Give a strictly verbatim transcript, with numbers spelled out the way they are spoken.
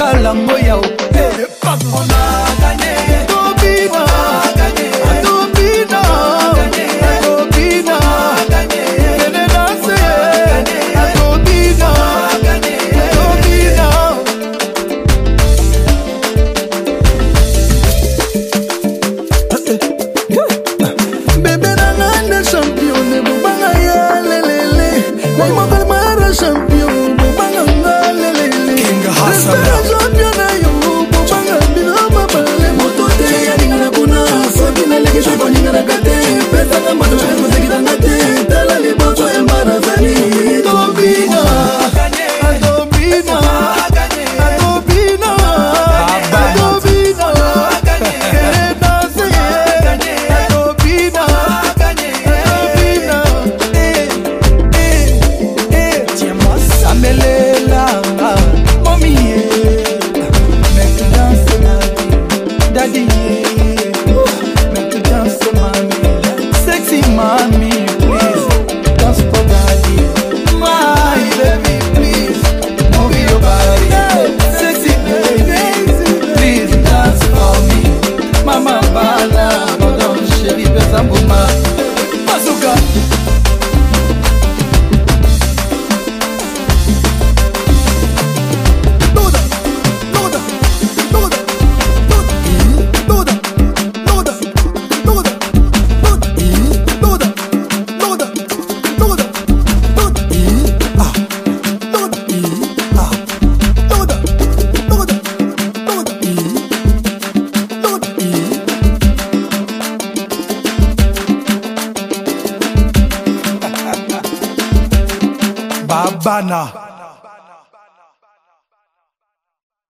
la moya o on a gagné Tobina Tobina Tobina Kene danse Tobina Tobina Bébé nangane champion ne bubanga ya lelele Moi ma mara champion bubanga ngalelele Kinga hasana champion na yo bubanga bilama bale moto te ya ningana kuna so kinalege shoko ningana kate pesa na mato changu sekita ngate tala libozo embara zani Tobina Tobina Tobina Tobina Kene danse Tobina Tobina tiens-moi ça melela mommy make you dance mami daddy make you dance mami sexy mami please dance for daddy my baby please move your body sexy baby please dance for me mama bala pardon chérie pesa mbuma Bazooka Babana